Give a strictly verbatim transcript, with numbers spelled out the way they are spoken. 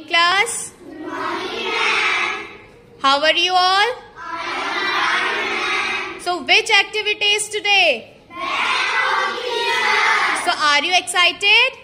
Class? Good morning, ma'am. How are you all? I am fine, ma'am. So which activity is today? Math. So are you excited?